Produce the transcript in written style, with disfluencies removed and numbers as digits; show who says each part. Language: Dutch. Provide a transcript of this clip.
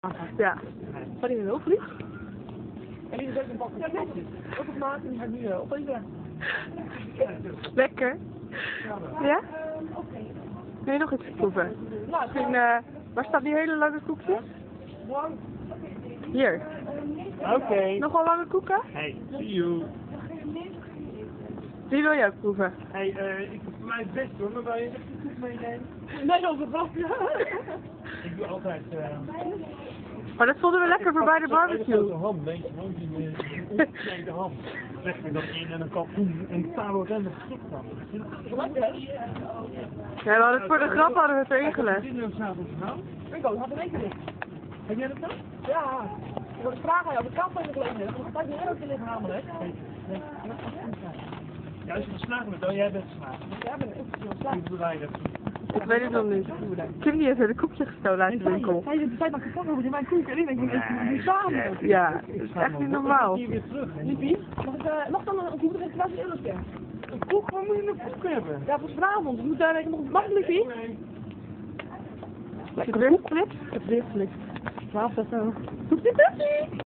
Speaker 1: Ja.
Speaker 2: Gaat hij in een hoofdvlieg? En die is ook een bak netjes. Ook op maat en die gaat nu opeten.
Speaker 1: Lekker. Ja? Wil je nog iets proeven? Misschien, waar staat die hele lange koekjes? Hier.
Speaker 3: Oké.
Speaker 1: Nog wel lange koeken?
Speaker 3: Hey, see you.
Speaker 1: Die wil je ook proeven?
Speaker 3: Hey, ik doe voor mij het best hoor, maar wil je echt een koek meenemen?
Speaker 2: Nee, dat is een grapje.
Speaker 3: Ik doe altijd...
Speaker 1: Maar dat vonden we lekker voor bij de
Speaker 3: Een
Speaker 1: barbecue.
Speaker 3: ham, weet je, gewoon die ongesneden ham. Leg je dat in en een kalkoen en taro en een stuk van.
Speaker 1: Ja, we hadden het voor de grap hadden we het erin gelegd.
Speaker 2: Ik ook, had een week dicht.
Speaker 3: Heb jij dat dan?
Speaker 2: Ja. Ik wil vragen aan jou, de kant van je geleden. Dat gaat niet euro te liggen namelijk.
Speaker 3: Ja, als je geslagen bent, dan jij bent geslagen.
Speaker 2: Ja, ben ik heel slaap.
Speaker 3: Hoe bewaar je dat?
Speaker 1: Ik weet het nog niet. Kim die heeft weer de koekje gestolen uit de winkel.
Speaker 2: Hij heeft de tijd maar gevangen over in mijn koek en ik denk, die samen.
Speaker 1: Ja, dat is echt niet normaal.
Speaker 3: Hier weer terug.
Speaker 2: Liepie, mag dan een koek in 20 euro ster?
Speaker 3: Een koek, waar moet je een koek hebben?
Speaker 2: Ja, voor vanavond. We moeten daar nog... Mag Liepie?
Speaker 1: Lekker weer geflipt?
Speaker 2: Het is weer geflikt. 12 of zo. Doet dit best?